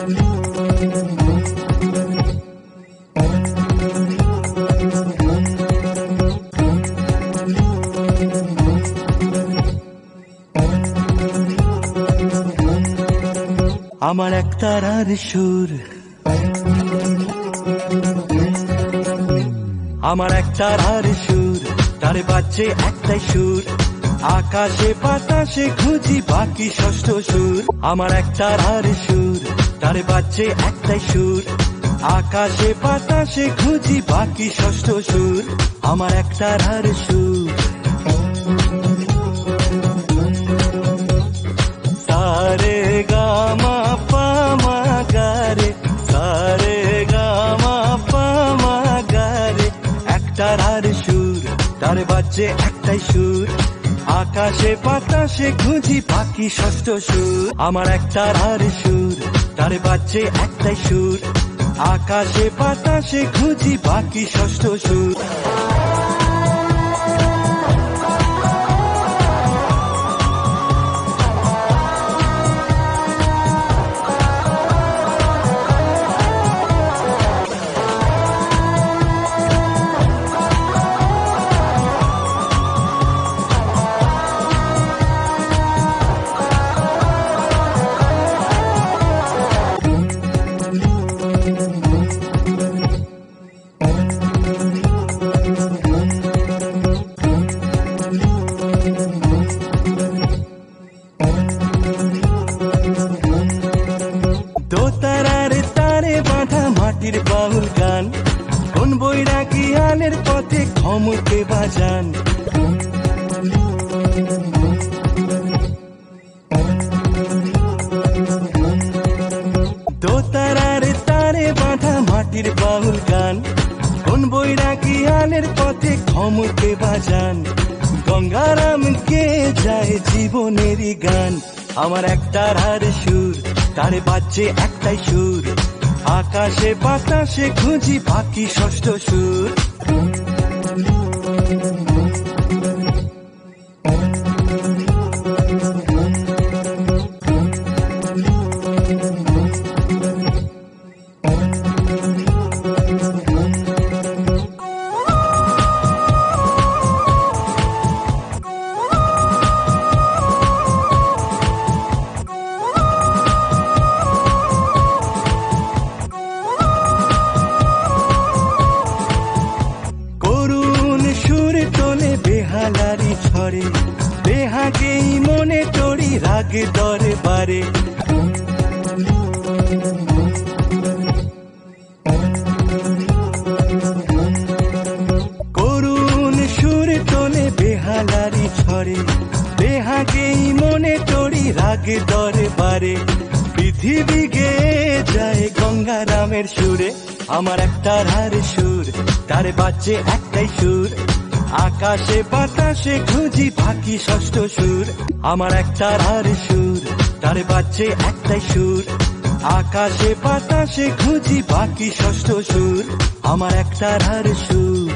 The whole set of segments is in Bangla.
আমার এক তারার সুর, আমার এক তারার সুর, তারে বাজছে একটাই সুর, আকাশে বাতাসে খুঁজি বাকি ষষ্ঠ সুর। আমার এক তারার সুর, তারে বাজছে একটাই সুর, আকাশে বাতাসে খুঁজি বাকি ষষ্ঠ সুর। আমার এক তারার সুর। সারে গামা পামা গারে, সারে গামা পামা গারে, এক তারার সুর, তারে বাজছে একটাই সুর, আকাশে বাতাসে খুঁজি বাকি ষষ্ঠ সুর। আমার এক তারার সুর, তারে বাজছে একটাই সুর, আকাশে বাতাসে খুঁজি বাকি ষষ্ঠ সুর। দোতারার তারে বাঁধা মাটির বাউল গান, কোন বৈরাগী আলের পথে খমকে বাজান। দোতারার তারে বাঁধা মাটির বাউল গান, কোন বৈরাগী আলের পথে খমকে বাজান। গঙ্গারাম কে যায় জীবনেরই গান। আমার এক তারার সুর, তারে বাজছে একটাই সুর, আকাশে বাতাসে খুঁজি বাকি ষষ্ঠ সুর। বেহালারি ছড়ে বেহাগেই মনে তোরি রাগে দরে বারে। করুণ সুর তোলে বেহালারি ছড়ে বেহাগেই মনে তোরি রাগে দরে বারে। পৃথিবী গেয়ে যায় গঙ্গারামের সুরে। আমার এক তারার সুর, তারে বাজছে একটাই সুর, আকাশে বাতাসে খুঁজি বাকি ষষ্ঠ সুর। আমার এক তারার সুর, তারে বাজছে একটাই সুর, আকাশে বাতাসে খুঁজি বাকি ষষ্ঠ সুর। আমার এক তারার সুর।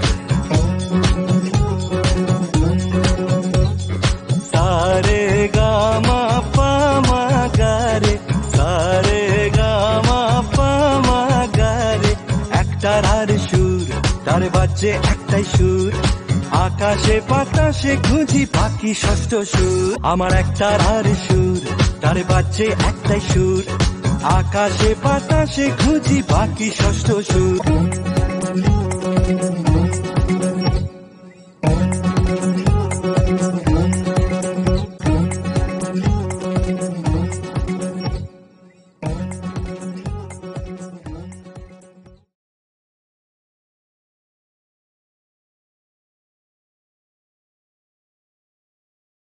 সারে গামা পামা গারে, সারে গামা পামা গারে, এক তারার সুর, তারে বাজছে একটাই সুর, আকাশে বাতাসে খুঁজি বাকি ষষ্ঠ সুর। আমার এক তারার সুর, তারে বাজছে একটাই সুর, আকাশে বাতাসে খুঁজি বাকি ষষ্ঠ সুর।